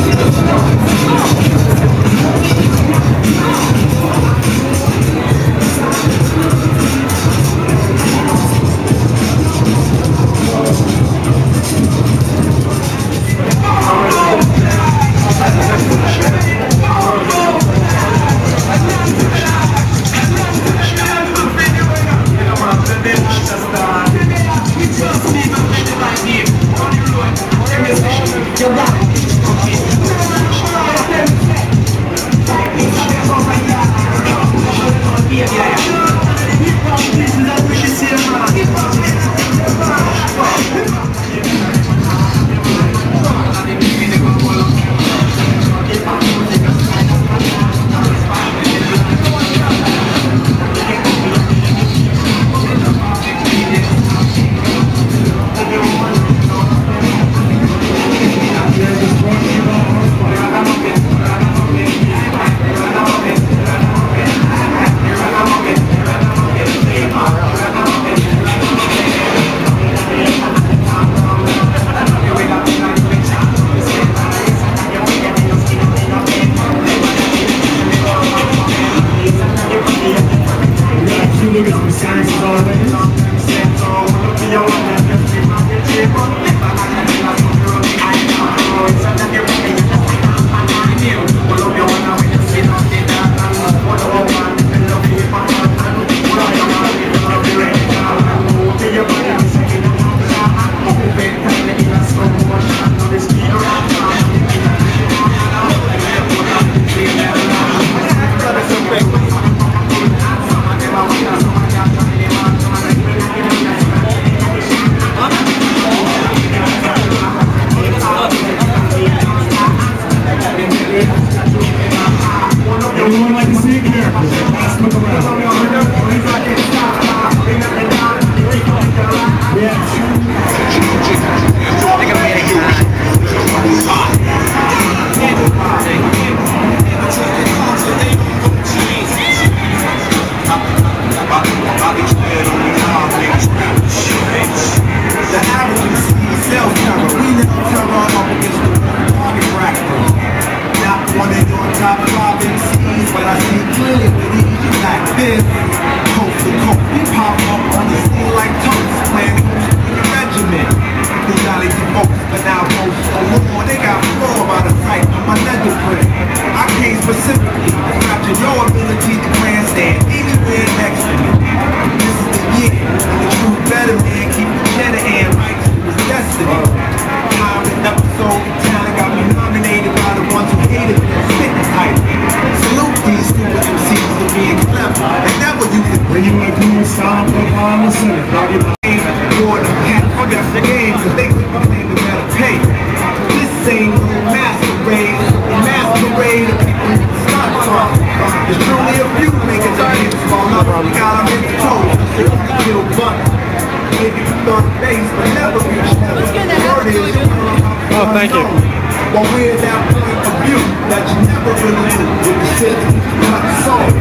Oh, thank you. Well, we're that point of view that you never really knew with the shit not soul.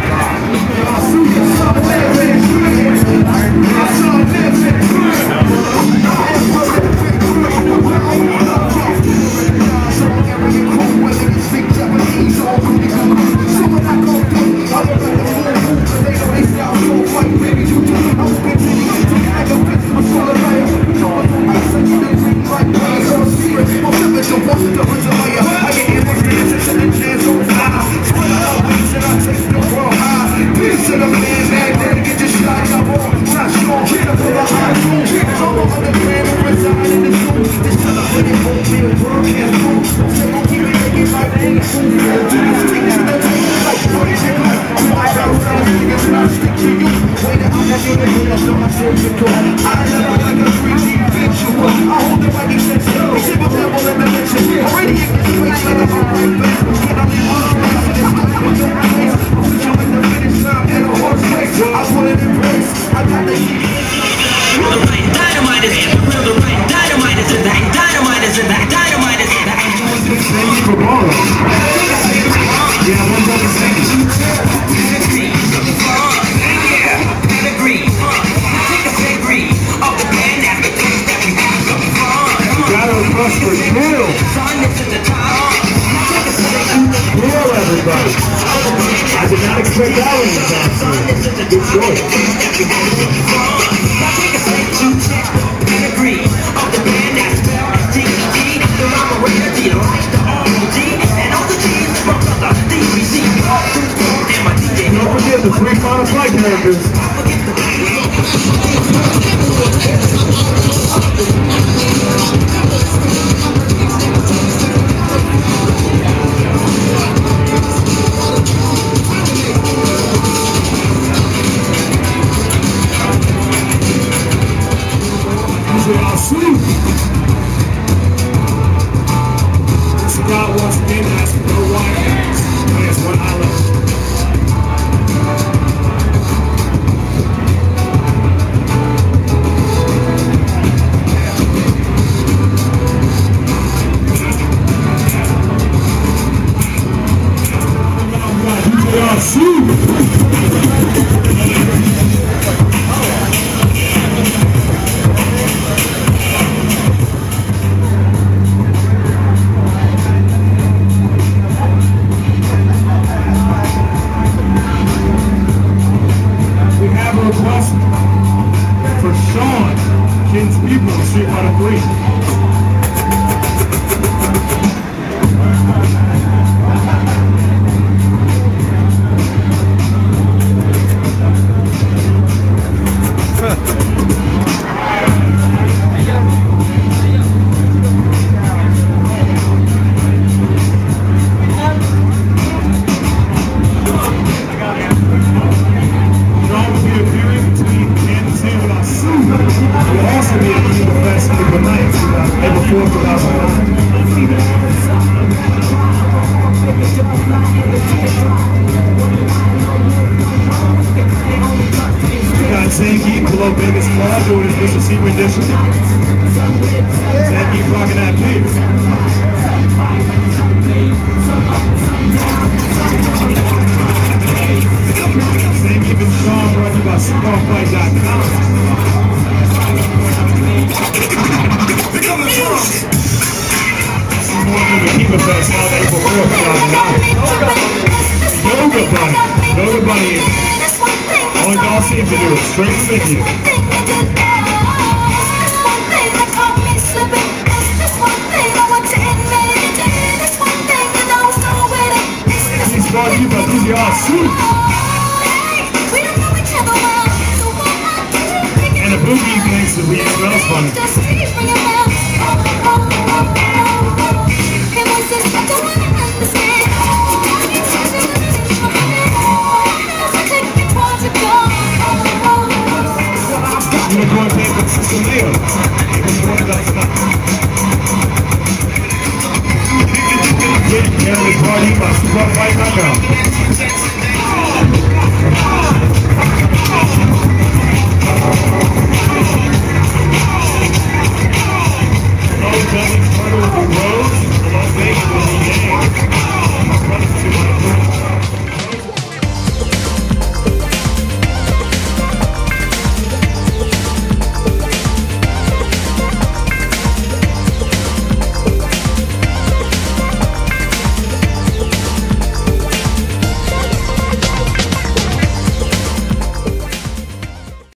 Ghostfreehood. surprised. I did not expect that one to sound so good choice. Don't forget the 3 final flight characters. Scott once again has no wires. Players one island. Street Fighter 3. Vegas Squad doing his Mr. C rendition. Zangief rocking that beat. Zangief and Sean brought to you by SuperFight.com. Some more from the Keeper Fest out April 4th, 2009. Yoga Bunny. Yoga Bunny. All y'all seem to do is straight with you. He's brought to you by y'all soup. And a boogie thanks to Lee Wells Bunny.